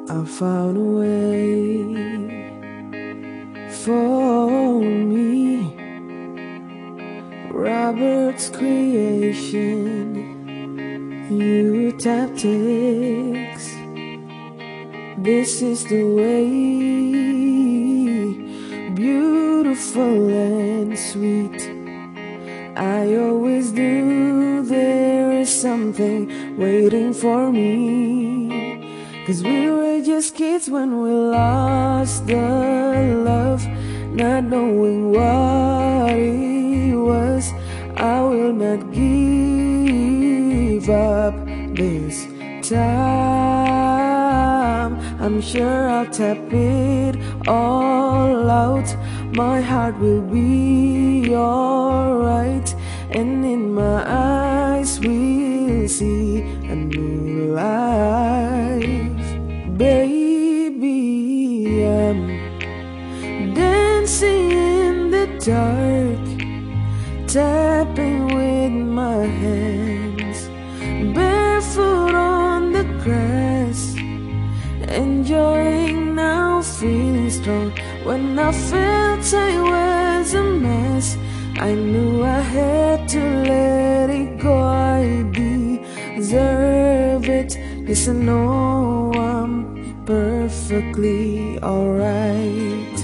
I found a way for me. Robert's creation, Eutaptics. This is the way, beautiful and sweet. I always knew there is something waiting for me. 'Cause we were just kids when we lost the love, not knowing what it was. I will not give up this time. I'm sure I'll tap it all out. My heart will be alright, and in my eyes we'll see a new life. Baby, I'm dancing in the dark, tapping with my hands, barefoot on the grass, enjoying now, feeling strong. When I felt I was a mess, I knew I had to let it go. I deserve it. Yes, I know I'm perfectly alright.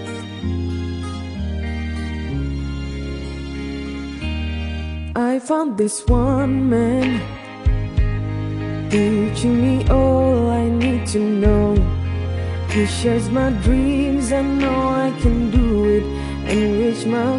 I found this one man, teaching me all I need to know. He shares my dreams, I know I can do it and reach my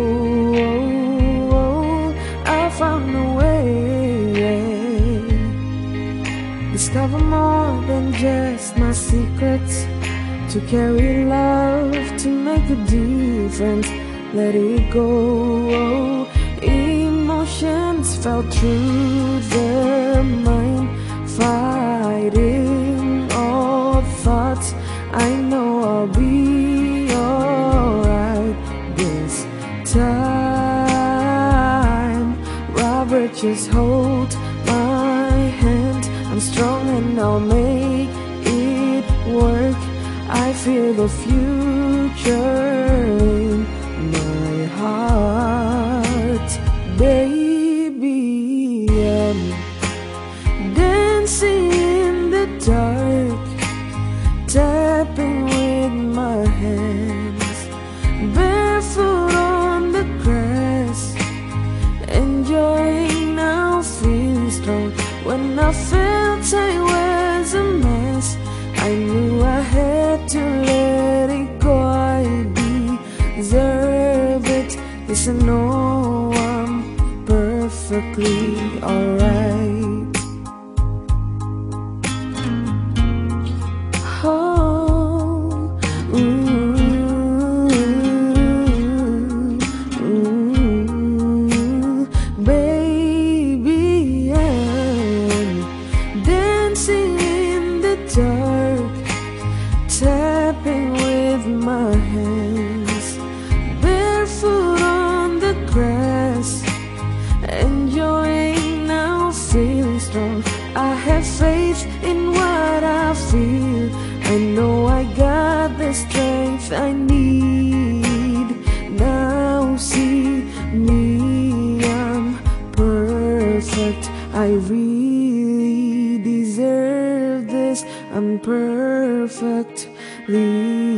goal. I found a way, discover more than just my secrets, to carry love, to make a difference, let it go. Emotions fell through the mind, fighting all thoughts. I know I'll be alright this time. Robert, just hold my hand. I'm strong and I'll make it work. I feel the future in my heart. Baby, I'm dancing in the dark, tapping with my hands, barefoot on the grass, enjoying now, feeling strong. When I felt I was a mess, I knew I had to let it go. I deserve it. Yes, I know I'm perfectly alright. Baby, I'm dancing in the dark, tapping with my hands, barefoot on the grass, enjoying now, feeling strong. I have faith in what I feel. I know I got the strength I need. Now see me, I'm perfect. I really deserve this. I'm perfectly